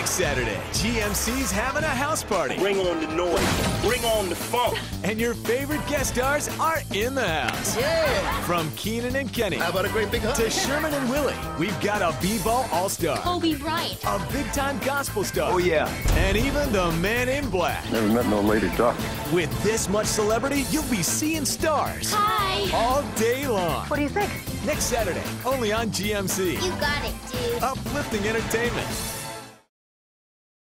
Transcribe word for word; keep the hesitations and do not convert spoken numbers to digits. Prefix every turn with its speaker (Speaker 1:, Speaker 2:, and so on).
Speaker 1: Next Saturday, G M C's having a house party.
Speaker 2: Bring on the noise. Bring on the funk.
Speaker 1: And your favorite guest stars are in the house.
Speaker 3: Yeah.
Speaker 1: From Keenan and Kenny.
Speaker 3: How about a great big hug?
Speaker 1: To Sherman and Willie. We've got a b-ball all-star.
Speaker 4: Kobe Bryant.
Speaker 1: A big-time gospel star.
Speaker 5: Oh, yeah.
Speaker 1: And even the man in black.
Speaker 5: Never met no lady duck.
Speaker 1: With this much celebrity, you'll be seeing stars.
Speaker 4: Hi.
Speaker 1: All day long.
Speaker 6: What do you think?
Speaker 1: Next Saturday, only on G M C.
Speaker 4: You got it, dude.
Speaker 1: Uplifting entertainment.